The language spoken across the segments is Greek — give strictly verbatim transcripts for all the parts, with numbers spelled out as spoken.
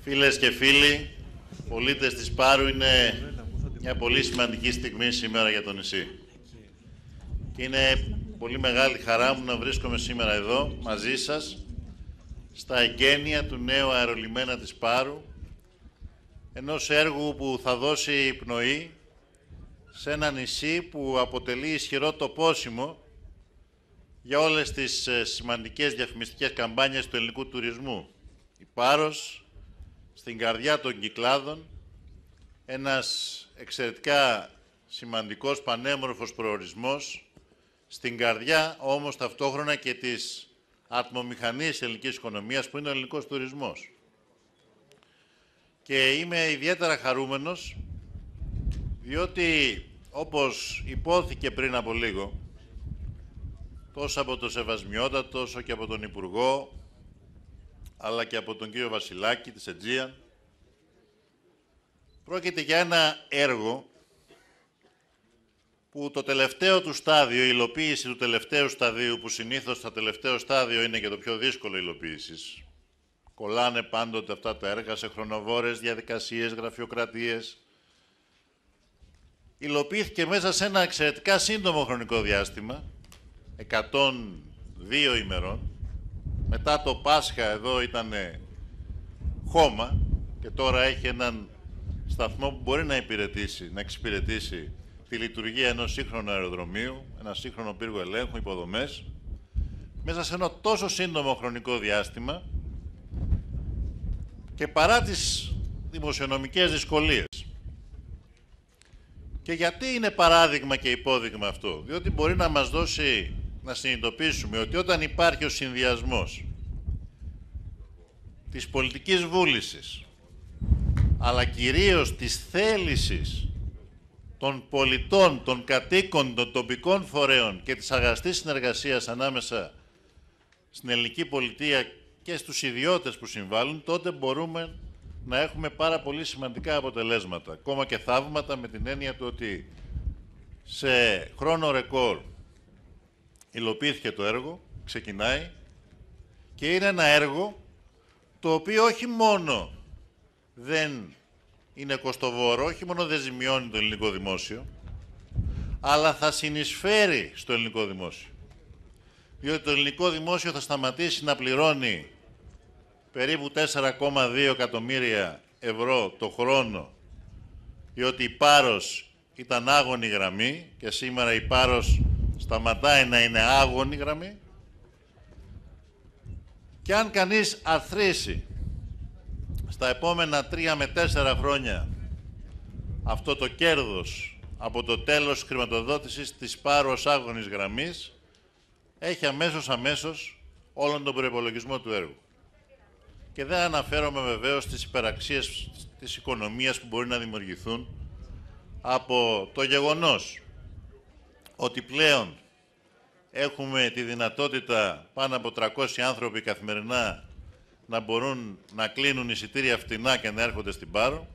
Φίλες και φίλοι, πολίτες της Πάρου, είναι μια πολύ σημαντική στιγμή σήμερα για το νησί. Και είναι πολύ μεγάλη χαρά μου να βρίσκομαι σήμερα εδώ μαζί σας στα εγγένεια του νέου αερολιμένα της Πάρου, ενός έργου που θα δώσει πνοή σε ένα νησί που αποτελεί ισχυρό τοπόσιμο για όλες τις σημαντικές διαφημιστικές καμπάνιες του ελληνικού τουρισμού. Η Πάρος, στην καρδιά των Κυκλάδων, ένας εξαιρετικά σημαντικός πανέμορφος προορισμός, στην καρδιά όμως ταυτόχρονα και της ατμομηχανής ελληνικής οικονομίας που είναι ο ελληνικός τουρισμός. Και είμαι ιδιαίτερα χαρούμενος διότι, όπως υπόθηκε πριν από λίγο, τόσο από τον Σεβασμιότατο, όσο και από τον Υπουργό, αλλά και από τον κύριο Βασιλάκη της Aegean, πρόκειται για ένα έργο που το τελευταίο του στάδιο, η υλοποίηση του τελευταίου σταδίου, που συνήθως το τελευταίο στάδιο είναι και το πιο δύσκολο υλοποίησης, κολλάνε πάντοτε αυτά τα έργα σε χρονοβόρες διαδικασίες, γραφειοκρατίες, υλοποιήθηκε μέσα σε ένα εξαιρετικά σύντομο χρονικό διάστημα, εκατόν δύο ημερών. Μετά το Πάσχα εδώ ήταν χώμα και τώρα έχει έναν σταθμό που μπορεί να υπηρετήσει, να εξυπηρετήσει τη λειτουργία ενός σύγχρονου αεροδρομίου, ένα σύγχρονο πύργο ελέγχου, υποδομές, μέσα σε ένα τόσο σύντομο χρονικό διάστημα και παρά τις δημοσιονομικές δυσκολίες. Και γιατί είναι παράδειγμα και υπόδειγμα αυτό? Διότι μπορεί να μας δώσει να συνειδητοποιήσουμε ότι όταν υπάρχει ο συνδυασμός της πολιτικής βούλησης, αλλά κυρίως της θέλησης των πολιτών, των κατοίκων, των τοπικών φορέων και της αγαστής συνεργασίας ανάμεσα στην ελληνική πολιτεία και στους ιδιώτες που συμβάλλουν, τότε μπορούμε να έχουμε πάρα πολύ σημαντικά αποτελέσματα. Ακόμα και θαύματα, με την έννοια του ότι σε χρόνο ρεκόρ υλοποιήθηκε το έργο, ξεκινάει και είναι ένα έργο το οποίο όχι μόνο δεν είναι κοστοβόρο, όχι μόνο δεν ζημιώνει το ελληνικό δημόσιο, αλλά θα συνεισφέρει στο ελληνικό δημόσιο. Διότι το ελληνικό δημόσιο θα σταματήσει να πληρώνει περίπου τέσσερα κόμμα δύο εκατομμύρια ευρώ το χρόνο, διότι η Πάρος ήταν άγωνη γραμμή και σήμερα η Πάρος σταματάει να είναι άγωνη γραμμή. Και αν κανείς αθροίσει στα επόμενα τρία με τέσσερα χρόνια αυτό το κέρδος από το τέλος χρηματοδότησης της Πάρος άγωνης γραμμής, έχει αμέσως αμέσως όλον τον προϋπολογισμό του έργου. Και δεν αναφέρομαι βεβαίως στις υπεραξίες της οικονομίας που μπορεί να δημιουργηθούν από το γεγονός ότι πλέον έχουμε τη δυνατότητα πάνω από τριακόσιοι άνθρωποι καθημερινά να μπορούν να κλείνουν εισιτήρια φτηνά και να έρχονται στην Πάρο,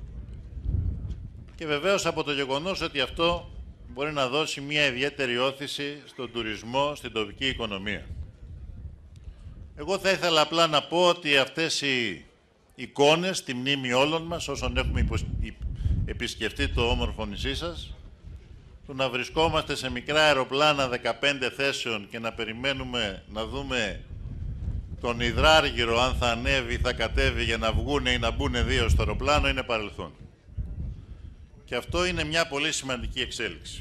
και βεβαίως από το γεγονός ότι αυτό μπορεί να δώσει μια ιδιαίτερη όθηση στον τουρισμό, στην τοπική οικονομία. Εγώ θα ήθελα απλά να πω ότι αυτές οι εικόνες, τη μνήμη όλων μας, όσων έχουμε επισκεφτεί το όμορφο νησί σας, του να βρισκόμαστε σε μικρά αεροπλάνα δεκαπέντε θέσεων και να περιμένουμε να δούμε τον υδράργυρο αν θα ανέβει ή θα κατέβει για να βγούνε ή να μπούνε δύο στο αεροπλάνο, είναι παρελθόν. Και αυτό είναι μια πολύ σημαντική εξέλιξη.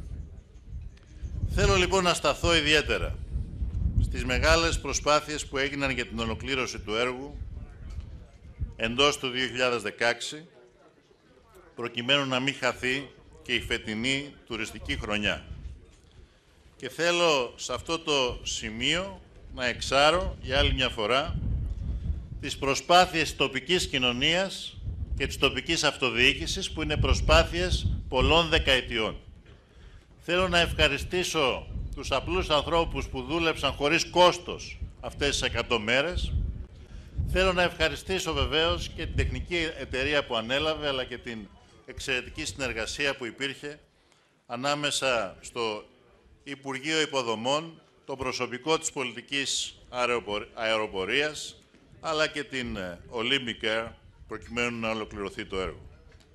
Θέλω λοιπόν να σταθώ ιδιαίτερα στις μεγάλες προσπάθειες που έγιναν για την ολοκλήρωση του έργου εντός του δύο χιλιάδες δεκαέξι, προκειμένου να μην χαθεί και η φετινή τουριστική χρονιά. Και θέλω σε αυτό το σημείο να εξάρω για άλλη μια φορά τις προσπάθειες της τοπικής κοινωνίας και της τοπικής αυτοδιοίκησης, που είναι προσπάθειες πολλών δεκαετιών. Θέλω να ευχαριστήσω τους απλούς ανθρώπους που δούλεψαν χωρίς κόστος αυτές τις εκατό μέρες. Θέλω να ευχαριστήσω βεβαίως και την τεχνική εταιρεία που ανέλαβε, αλλά και την εξαιρετική συνεργασία που υπήρχε ανάμεσα στο Υπουργείο Υποδομών, το προσωπικό της πολιτικής αεροπορίας, αλλά και την Olympic Air, προκειμένου να ολοκληρωθεί το έργο.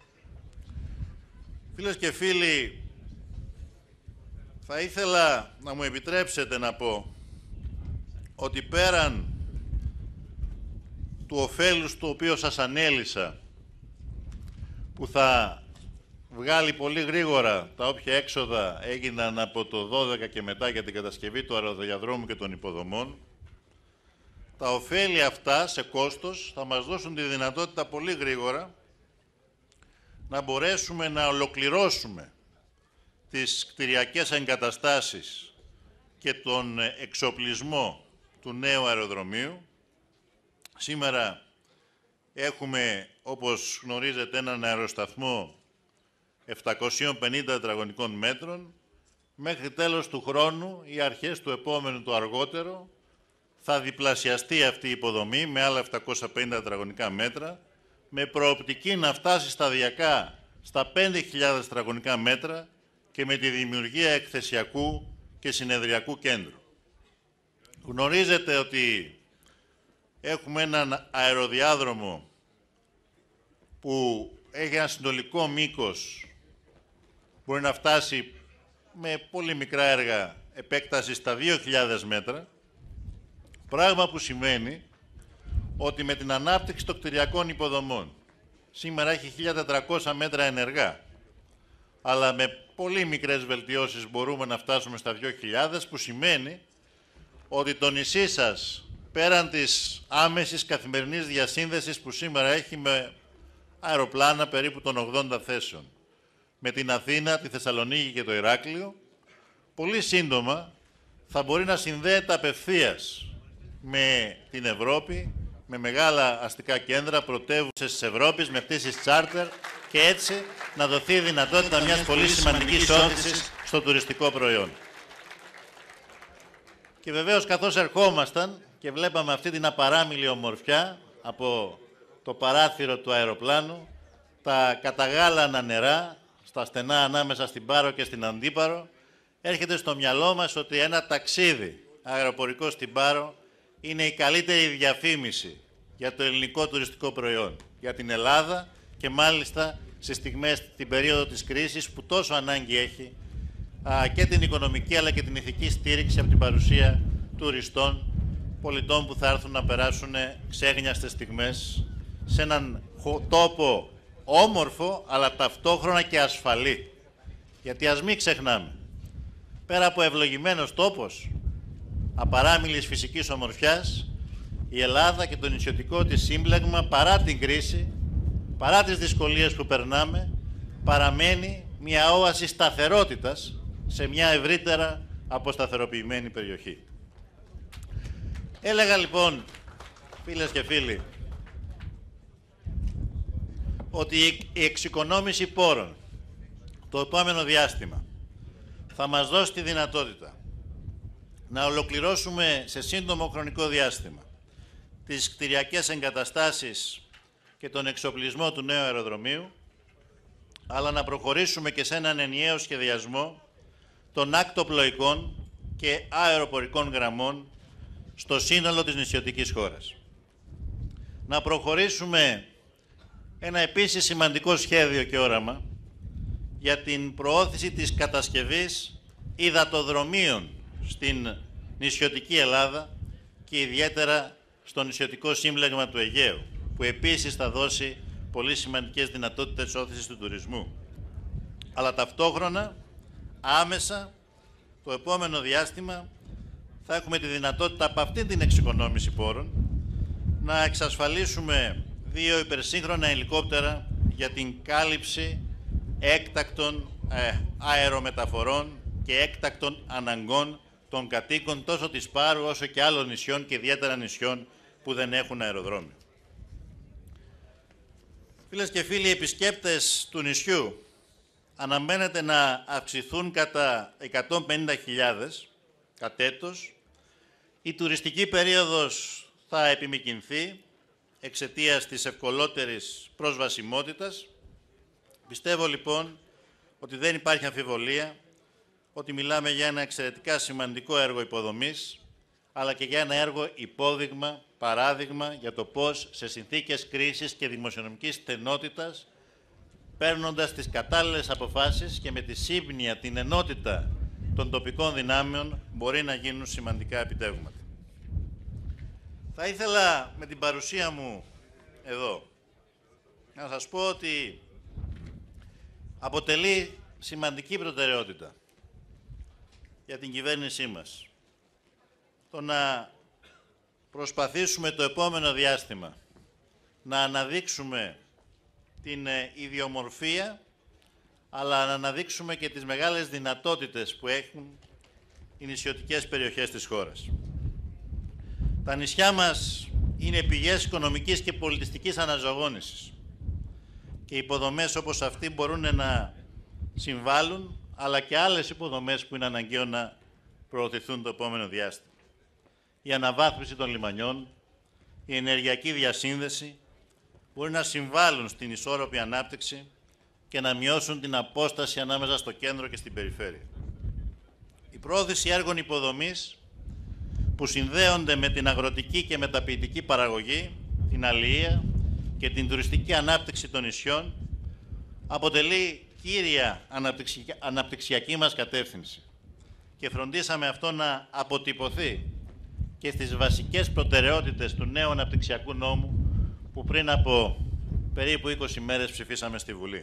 Φίλες και φίλοι, θα ήθελα να μου επιτρέψετε να πω ότι πέραν του ωφέλους το οποίο σας ανέλησα, που θα βγάλει πολύ γρήγορα τα όποια έξοδα έγιναν από το δώδεκα και μετά για την κατασκευή του αεροδιαδρόμου και των υποδομών, τα ωφέλη αυτά σε κόστος θα μας δώσουν τη δυνατότητα πολύ γρήγορα να μπορέσουμε να ολοκληρώσουμε τις κτηριακές εγκαταστάσεις και τον εξοπλισμό του νέου αεροδρομίου. Σήμερα έχουμε, όπως γνωρίζετε, έναν αεροσταθμό επτακόσιων πενήντα τετραγωνικών μέτρων. Μέχρι τέλος του χρόνου ή αρχές του επόμενου το αργότερο θα διπλασιαστεί αυτή η υποδομή με άλλα επτακόσια πενήντα τετραγωνικά μέτρα, με προοπτική να φτάσει σταδιακά στα πέντε χιλιάδες τετραγωνικά μέτρα και με τη δημιουργία εκθεσιακού και συνεδριακού κέντρου. Γνωρίζετε ότι έχουμε έναν αεροδιάδρομο που έχει ένα συνολικό μήκος, μπορεί να φτάσει με πολύ μικρά έργα επέκταση στα δύο χιλιάδες μέτρα, πράγμα που σημαίνει ότι με την ανάπτυξη των κτηριακών υποδομών, σήμερα έχει χίλια τετρακόσια μέτρα ενεργά, αλλά με πολύ μικρές βελτιώσεις μπορούμε να φτάσουμε στα δύο χιλιάδες, που σημαίνει ότι το νησί σας, πέραν της άμεσης καθημερινής διασύνδεσης που σήμερα έχει με αεροπλάνα περίπου των ογδόντα θέσεων, με την Αθήνα, τη Θεσσαλονίκη και το Ηράκλειο, πολύ σύντομα θα μπορεί να συνδέεται απευθείας με την Ευρώπη, με μεγάλα αστικά κέντρα, πρωτεύουσες της Ευρώπης, με πτήσεις τσάρτερ και έτσι να δοθεί η δυνατότητα μιας πολύ σημαντικής όθησης στο τουριστικό προϊόν. Και βεβαίως, καθώς ερχόμασταν και βλέπαμε αυτή την απαράμιλη ομορφιά από το παράθυρο του αεροπλάνου, τα καταγάλανα νερά στα στενά ανάμεσα στην Πάρο και στην Αντίπαρο, έρχεται στο μυαλό μας ότι ένα ταξίδι αεροπορικό στην Πάρο είναι η καλύτερη διαφήμιση για το ελληνικό τουριστικό προϊόν, για την Ελλάδα και μάλιστα σε στιγμές, την περίοδο της κρίσης, που τόσο ανάγκη έχει α, και την οικονομική αλλά και την ηθική στήριξη από την παρουσία τουριστών, πολιτών που θα έρθουν να περάσουν ξέγνιαστες στιγμές σε έναν τόπο όμορφο αλλά ταυτόχρονα και ασφαλή. Γιατί ας μην ξεχνάμε, πέρα από ευλογημένος τόπος απαράμιλης φυσικής ομορφιάς, η Ελλάδα και το νησιωτικό της σύμπλεγμα, παρά την κρίση, παρά τις δυσκολίες που περνάμε, παραμένει μια όαση σταθερότητας σε μια ευρύτερα αποσταθεροποιημένη περιοχή. Έλεγα λοιπόν, φίλες και φίλοι, ότι η εξοικονόμηση πόρων το επόμενο διάστημα θα μας δώσει τη δυνατότητα να ολοκληρώσουμε σε σύντομο χρονικό διάστημα τις κτηριακές εγκαταστάσεις και τον εξοπλισμό του νέου αεροδρομίου, αλλά να προχωρήσουμε και σε έναν ενιαίο σχεδιασμό των ακτοπλοϊκών και αεροπορικών γραμμών στο σύνολο της νησιωτικής χώρας. Να προχωρήσουμε ένα επίσης σημαντικό σχέδιο και όραμα για την προώθηση της κατασκευής υδατοδρομίων στην νησιωτική Ελλάδα και ιδιαίτερα στο νησιωτικό σύμπλεγμα του Αιγαίου, που επίσης θα δώσει πολύ σημαντικές δυνατότητες όθησης του τουρισμού. Αλλά ταυτόχρονα, άμεσα, το επόμενο διάστημα, θα έχουμε τη δυνατότητα από αυτή την εξοικονόμηση πόρων να εξασφαλίσουμε δύο υπερσύγχρονα ελικόπτερα για την κάλυψη έκτακτων ε, αερομεταφορών και έκτακτων αναγκών των κατοίκων τόσο της Πάρου όσο και άλλων νησιών και ιδιαίτερα νησιών που δεν έχουν αεροδρόμιο. Φίλες και φίλοι, οι επισκέπτες του νησιού αναμένεται να αυξηθούν κατά εκατόν πενήντα χιλιάδες κατ' έτος. Η τουριστική περίοδος θα επιμικρυνθεί εξαιτίας της ευκολότερης προσβασιμότητας. Πιστεύω λοιπόν ότι δεν υπάρχει αμφιβολία ότι μιλάμε για ένα εξαιρετικά σημαντικό έργο υποδομής, αλλά και για ένα έργο υπόδειγμα παράδειγμα για το πώς σε συνθήκες κρίσης και δημοσιονομικής στενότητας, παίρνοντας τις κατάλληλες αποφάσεις και με τη σύμπνοια, την ενότητα των τοπικών δυνάμεων, μπορεί να γίνουν σημαντικά επιτεύγματα. Θα ήθελα με την παρουσία μου εδώ να σας πω ότι αποτελεί σημαντική προτεραιότητα για την κυβέρνησή μας το να προσπαθήσουμε το επόμενο διάστημα να αναδείξουμε την ιδιομορφία, αλλά να αναδείξουμε και τις μεγάλες δυνατότητες που έχουν οι νησιωτικές περιοχές της χώρας. Τα νησιά μας είναι πηγές οικονομικής και πολιτιστικής αναζωογόνησης και υποδομές όπως αυτή μπορούν να συμβάλλουν, αλλά και άλλες υποδομές που είναι αναγκαίο να προωθηθούν το επόμενο διάστημα. Η αναβάθμιση των λιμανιών, η ενεργειακή διασύνδεση μπορεί να συμβάλλουν στην ισόρροπη ανάπτυξη και να μειώσουν την απόσταση ανάμεσα στο κέντρο και στην περιφέρεια. Η πρόθεση έργων υποδομής που συνδέονται με την αγροτική και μεταποιητική παραγωγή, την αλληλεία και την τουριστική ανάπτυξη των νησιών αποτελεί κύρια αναπτυξιακή μας κατεύθυνση και φροντίσαμε αυτό να αποτυπωθεί και στις βασικές προτεραιότητες του νέου αναπτυξιακού νόμου που πριν από περίπου είκοσι μέρες ψηφίσαμε στη Βουλή.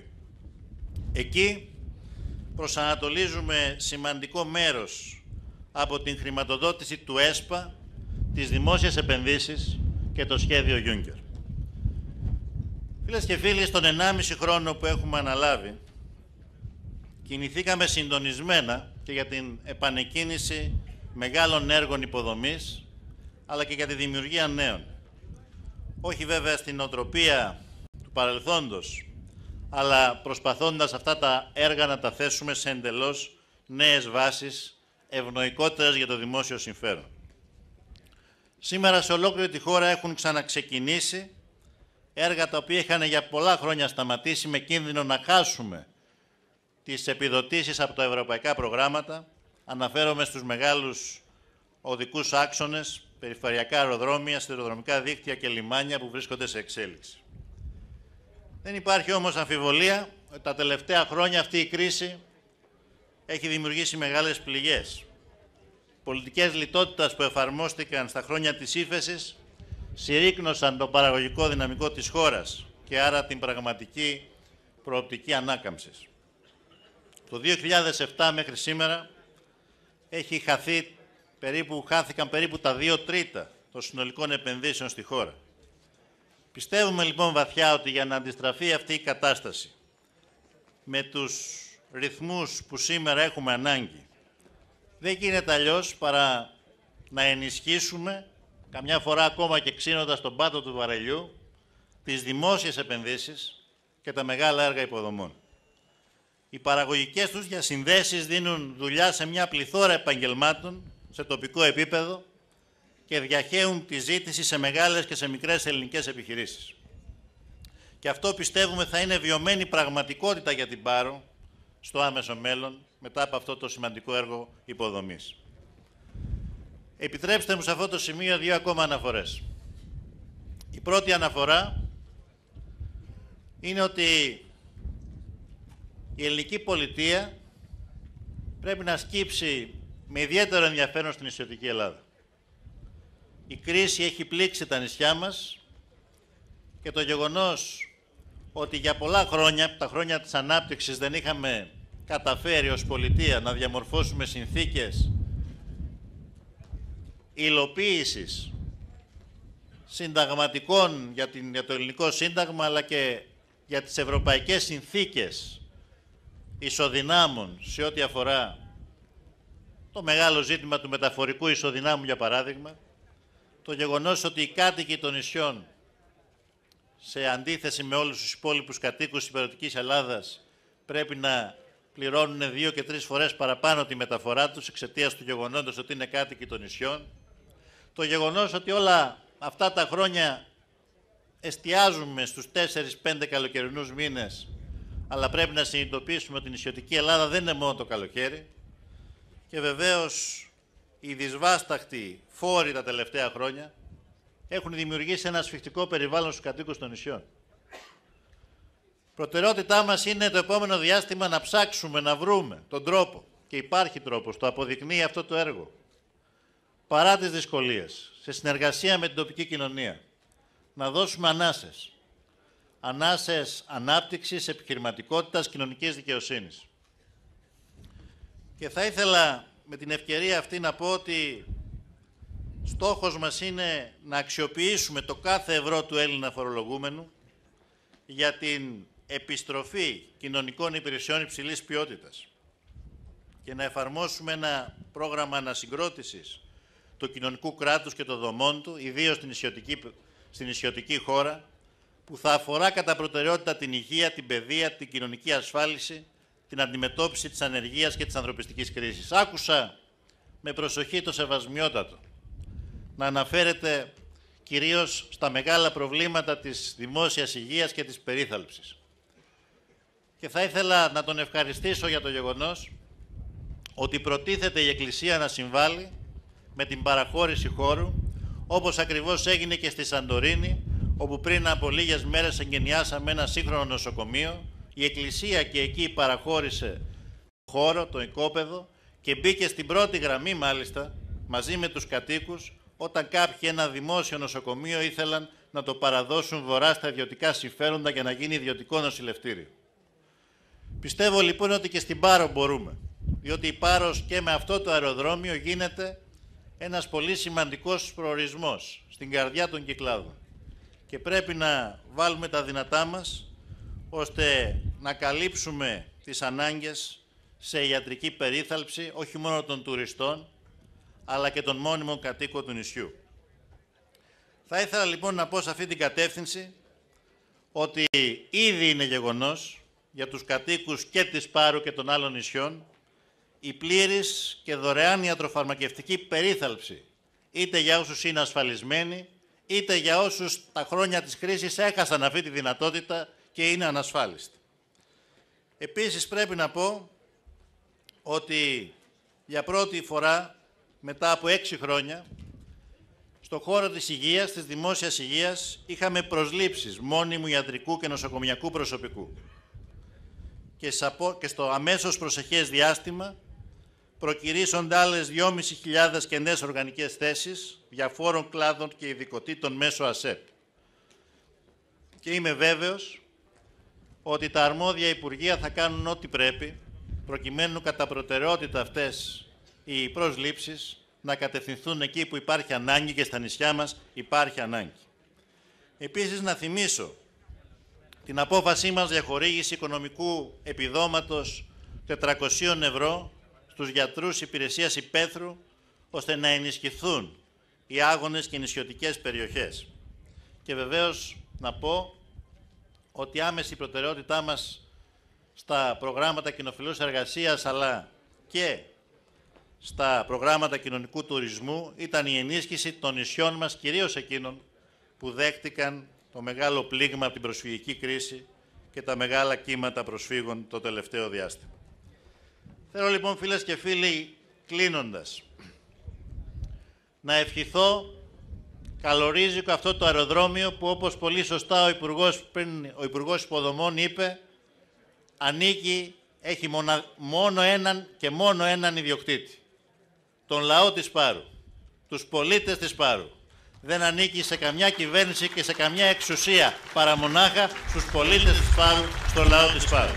Εκεί προσανατολίζουμε σημαντικό μέρος από την χρηματοδότηση του ΕΣΠΑ, τις δημόσιες επενδύσεις και το σχέδιο Juncker. Φίλες και φίλοι, στον ενάμιση χρόνο που έχουμε αναλάβει, κινηθήκαμε συντονισμένα και για την επανεκκίνηση μεγάλων έργων υποδομής, αλλά και για τη δημιουργία νέων. Όχι βέβαια στην οτροπία του παρελθόντος, αλλά προσπαθώντας αυτά τα έργα να τα θέσουμε σε εντελώς νέες βάσεις, ευνοϊκότερες για το δημόσιο συμφέρον. Σήμερα σε ολόκληρη τη χώρα έχουν ξαναξεκινήσει έργα τα οποία είχαν για πολλά χρόνια σταματήσει με κίνδυνο να χάσουμε τις επιδοτήσεις από τα ευρωπαϊκά προγράμματα. Αναφέρομαι στους μεγάλους οδικούς άξονες, περιφερειακά αεροδρόμια, σιδηροδρομικά δίκτυα και λιμάνια που βρίσκονται σε εξέλιξη. Δεν υπάρχει όμως αμφιβολία ότι τα τελευταία χρόνια αυτή η κρίση έχει δημιουργήσει μεγάλες πληγές. Πολιτικές λιτότητας που εφαρμόστηκαν στα χρόνια της ύφεσης συρρίκνωσαν το παραγωγικό δυναμικό της χώρας και άρα την πραγματική προοπτική ανάκαμψης. Το δύο χιλιάδες επτά μέχρι σήμερα έχει χαθεί, περίπου, χάθηκαν περίπου τα δύο τρίτα των συνολικών επενδύσεων στη χώρα. Πιστεύουμε λοιπόν βαθιά ότι για να αντιστραφεί αυτή η κατάσταση με τους ρυθμούς που σήμερα έχουμε ανάγκη, δεν γίνεται αλλιώς παρά να ενισχύσουμε, καμιά φορά ακόμα και ξύνοντας τον πάτο του βαρελιού, τις δημόσιες επενδύσεις και τα μεγάλα έργα υποδομών. Οι παραγωγικές τους διασυνδέσεις δίνουν δουλειά σε μια πληθώρα επαγγελμάτων σε τοπικό επίπεδο και διαχέουν τη ζήτηση σε μεγάλες και σε μικρές ελληνικές επιχειρήσεις. Και αυτό πιστεύουμε θα είναι βιωμένη πραγματικότητα για την Πάρο στο άμεσο μέλλον, μετά από αυτό το σημαντικό έργο υποδομής. Επιτρέψτε μου σε αυτό το σημείο δύο ακόμα αναφορές. Η πρώτη αναφορά είναι ότι η ελληνική πολιτεία πρέπει να σκύψει με ιδιαίτερο ενδιαφέρον στην νησιωτική Ελλάδα. Η κρίση έχει πλήξει τα νησιά μας και το γεγονός ότι για πολλά χρόνια, τα χρόνια της ανάπτυξης, δεν είχαμε καταφέρει ως πολιτεία να διαμορφώσουμε συνθήκες υλοποίησης συνταγματικών για, την, για το ελληνικό σύνταγμα, αλλά και για τις ευρωπαϊκές συνθήκες ισοδυνάμων σε ό,τι αφορά το μεγάλο ζήτημα του μεταφορικού ισοδυνάμου, για παράδειγμα, το γεγονός ότι οι κάτοικοι των νησιών, σε αντίθεση με όλους τους υπόλοιπους κατοίκους της υπηρετικής Ελλάδας, πρέπει να πληρώνουν δύο και τρεις φορές παραπάνω τη μεταφορά τους εξαιτίας του γεγονότος ότι είναι κάτοικοι των νησιών. Το γεγονός ότι όλα αυτά τα χρόνια εστιάζουμε στους τέσσερις πέντε καλοκαιρινούς μήνες, αλλά πρέπει να συνειδητοποιήσουμε ότι η νησιωτική Ελλάδα δεν είναι μόνο το καλοκαίρι. Και βεβαίως οι δυσβάσταχτοι φόροι τα τελευταία χρόνια, έχουν δημιουργήσει ένα ασφιχτικό περιβάλλον στους κατοίκους των νησιών. Προτεραιότητά μας είναι το επόμενο διάστημα να ψάξουμε, να βρούμε τον τρόπο, και υπάρχει τρόπος, το αποδεικνύει αυτό το έργο, παρά τις δυσκολίες, σε συνεργασία με την τοπική κοινωνία, να δώσουμε ανάσες. Ανάσες ανάπτυξης, επιχειρηματικότητας, κοινωνικής δικαιοσύνης. Και θα ήθελα με την ευκαιρία αυτή να πω ότι στόχος μας είναι να αξιοποιήσουμε το κάθε ευρώ του Έλληνα φορολογούμενου για την επιστροφή κοινωνικών υπηρεσιών υψηλής ποιότητας και να εφαρμόσουμε ένα πρόγραμμα ανασυγκρότησης του κοινωνικού κράτους και των δομών του, ιδίως στην νησιωτική, στην νησιωτική χώρα, που θα αφορά κατά προτεραιότητα την υγεία, την παιδεία, την κοινωνική ασφάλιση, την αντιμετώπιση της ανεργίας και της ανθρωπιστικής κρίσης. Άκουσα με προσοχή το σεβασμιότατο να αναφέρεται κυρίως στα μεγάλα προβλήματα της δημόσιας υγείας και της περίθαλψης. Και θα ήθελα να τον ευχαριστήσω για το γεγονός ότι προτίθεται η Εκκλησία να συμβάλλει με την παραχώρηση χώρου, όπως ακριβώς έγινε και στη Σαντορίνη, όπου πριν από λίγες μέρες εγκαινιάσαμε ένα σύγχρονο νοσοκομείο. Η Εκκλησία και εκεί παραχώρησε χώρο, το οικόπεδο, και μπήκε στην πρώτη γραμμή μάλιστα, μαζί με τους κατοίκους, όταν κάποιοι ένα δημόσιο νοσοκομείο ήθελαν να το παραδώσουν βορρά στα ιδιωτικά συμφέροντα για να γίνει ιδιωτικό νοσηλευτήριο. Πιστεύω λοιπόν ότι και στην Πάρο μπορούμε, διότι η Πάρος και με αυτό το αεροδρόμιο γίνεται ένας πολύ σημαντικός προορισμός στην καρδιά των Κυκλάδων. Και πρέπει να βάλουμε τα δυνατά μας, ώστε να καλύψουμε τις ανάγκες σε ιατρική περίθαλψη, όχι μόνο των τουριστών, αλλά και των μόνιμων κατοίκων του νησιού. Θα ήθελα λοιπόν να πω σε αυτή την κατεύθυνση ότι ήδη είναι γεγονός για τους κατοίκους και της Πάρου και των άλλων νησιών η πλήρης και δωρεάν ιατροφαρμακευτική περίθαλψη, είτε για όσους είναι ασφαλισμένοι, είτε για όσους τα χρόνια της κρίσης έχασαν αυτή τη δυνατότητα και είναι ανασφάλιστοι. Επίσης πρέπει να πω ότι για πρώτη φορά μετά από έξι χρόνια στον χώρο της υγείας, της δημόσιας υγείας, είχαμε προσλήψεις μόνιμου ιατρικού και νοσοκομιακού προσωπικού. Και στο αμέσως προσεχές διάστημα προκηρύσσονται άλλες δυόμισι χιλιάδες κενές οργανικές θέσεις διαφόρων κλάδων και ειδικοτήτων μέσω ΑΣΕΠ. Και είμαι βέβαιος ότι τα αρμόδια Υπουργεία θα κάνουν ό,τι πρέπει προκειμένου κατά προτεραιότητα αυτές οι προσλήψεις να κατευθυνθούν εκεί που υπάρχει ανάγκη, και στα νησιά μας υπάρχει ανάγκη. Επίσης να θυμίσω την απόφασή μας για χορήγηση οικονομικού επιδόματος τετρακόσια ευρώ στους γιατρούς υπηρεσίας υπαίθρου, ώστε να ενισχυθούν οι άγονες και νησιωτικές περιοχές. Και βεβαίως να πω ότι άμεση προτεραιότητά μας στα προγράμματα κοινοφιλούς εργασίας, αλλά και στα προγράμματα κοινωνικού τουρισμού, ήταν η ενίσχυση των νησιών μας, κυρίως εκείνων που δέχτηκαν το μεγάλο πλήγμα από την προσφυγική κρίση και τα μεγάλα κύματα προσφύγων το τελευταίο διάστημα. Θέλω λοιπόν, φίλες και φίλοι, κλείνοντας, να ευχηθώ καλορίζικο αυτό το αεροδρόμιο που, όπως πολύ σωστά ο Υπουργός, πριν, ο Υπουργός Υποδομών είπε, ανήκει, έχει μονα, μόνο έναν και μόνο έναν ιδιοκτήτη. Τον λαό της Πάρου, τους πολίτες της Πάρου. Δεν ανήκει σε καμιά κυβέρνηση και σε καμιά εξουσία, παρά μονάχα στους πολίτες της Πάρου, στο λαό της Πάρου.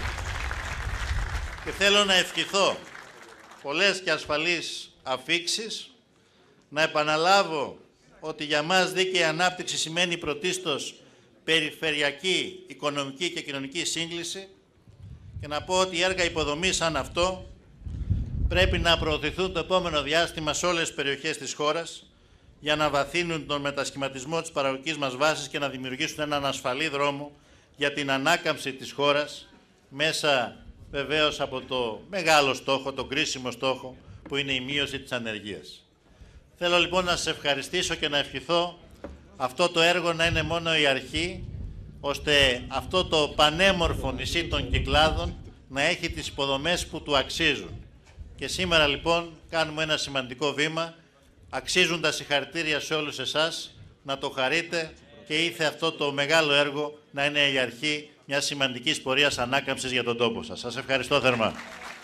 Και θέλω να ευχηθώ πολλές και ασφαλείς αφίξεις, να επαναλάβω ότι για μας δίκαιη ανάπτυξη σημαίνει πρωτίστως περιφερειακή, οικονομική και κοινωνική σύγκληση, και να πω ότι έργα υποδομής σαν αυτό πρέπει να προωθηθούν το επόμενο διάστημα σε όλες τις περιοχές της χώρας για να βαθύνουν τον μετασχηματισμό της παραγωγικής μας βάσης και να δημιουργήσουν έναν ασφαλή δρόμο για την ανάκαμψη της χώρας μέσα βεβαίως από το μεγάλο στόχο, τον κρίσιμο στόχο που είναι η μείωση της ανεργίας. Θέλω λοιπόν να σας ευχαριστήσω και να ευχηθώ αυτό το έργο να είναι μόνο η αρχή, ώστε αυτό το πανέμορφο νησί των Κυκλάδων να έχει τις υποδομές που του αξίζουν. Και σήμερα λοιπόν κάνουμε ένα σημαντικό βήμα, αξίζουν τα συγχαρητήρια σε όλους εσάς, να το χαρείτε και ήρθε αυτό το μεγάλο έργο να είναι η αρχή μιας σημαντικής πορείας ανάκαμψης για τον τόπο σας. Σας ευχαριστώ θερμά.